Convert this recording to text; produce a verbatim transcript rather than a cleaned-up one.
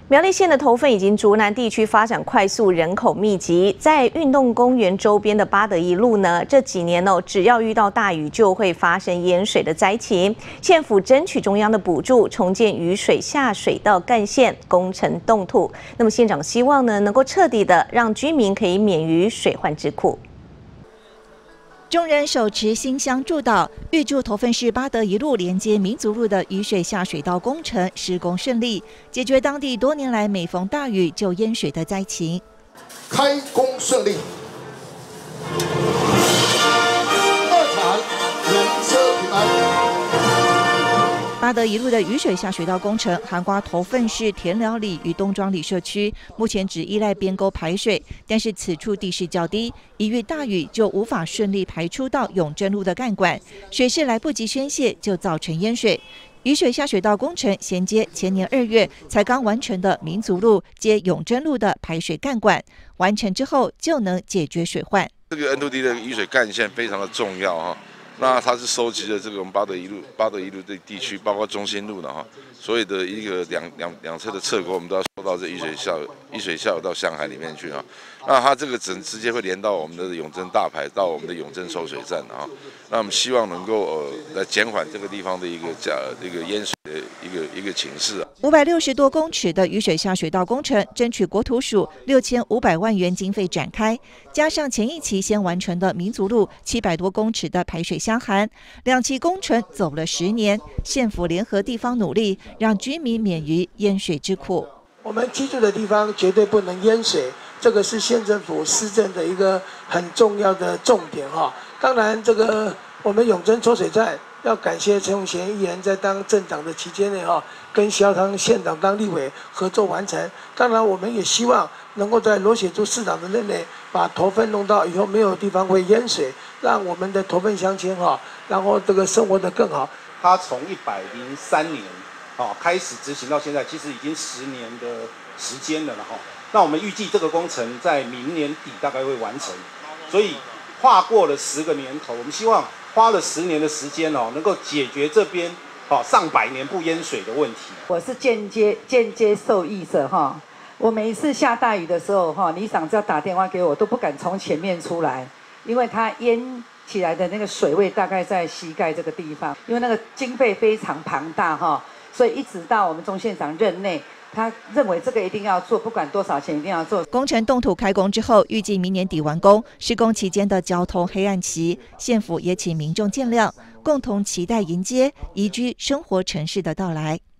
苗栗县的头份已经竹南地区发展快速，人口密集。在运动公园周边的八德一路呢，这几年哦，只要遇到大雨就会发生淹水的灾情。县府争取中央的补助，重建雨水下水道干线工程动土。那么县长希望呢，能够彻底的让居民可以免于水患之苦。 众人手持新香祝祷，预祝头份市八德一路连接民族路的雨水下水道工程施工顺利，解决当地多年来每逢大雨就淹水的灾情。 开工顺利，二产人车平安。 八德一路的雨水下水道工程涵盖头份市田寮里与东庄里社区，目前只依赖边沟排水，但是此处地势较低，一遇大雨就无法顺利排出到永贞路的干管，水势来不及宣泄就造成淹水。雨水下水道工程衔接前年二月才刚完成的民族路接永贞路的排水干管，完成之后就能解决水患。 这个 N 二 D 的雨水干线非常的重要哈。 那它是收集了这个我们八德一路、八德一路的地区，包括中心路的哈，所有的一个两两两侧的侧沟，我们都要收到这雨水下雨水下游到向海里面去哈。那它这个整直接会连到我们的永贞大排，到我们的永贞收水站啊。那我们希望能够呃来减缓这个地方的一个假这个淹水的一个一个情势啊。 五百六十多公尺的雨水下水道工程，争取国土署六千五百万元经费展开，加上前一期先完成的民族路七百多公尺的排水箱涵，两期工程走了十年，县府联合地方努力，让居民免于淹水之苦。 我们居住的地方绝对不能淹水，这个是县政府施政的一个很重要的重点哈。当然，这个我们永贞抽水站要感谢陈永贤议员在当镇长的期间内哈，跟萧汤县长当立委合作完成。当然，我们也希望能够在罗显珠市长的任内，把头份弄到以后没有地方会淹水，让我们的头份乡亲哈，然后这个生活得更好。 他从一百零三年哦开始执行到现在，其实已经十年的时间了哈。那我们预计这个工程在明年底大概会完成，所以跨过了十个年头，我们希望花了十年的时间哦，能够解决这边哦上百年不淹水的问题。 我是间接间接受益者哈。我每一次下大雨的时候哈，里长只要打电话给我，都不敢从前面出来，因为它淹起来的那个水位大概在膝盖这个地方，因为那个经费非常庞大哈，所以一直到我们钟县长任内。 他认为这个一定要做，不管多少钱一定要做。 工程动土开工之后，预计明年底完工。施工期间的交通黑暗期，县府也请民众见谅，共同期待迎接宜居生活城市的到来。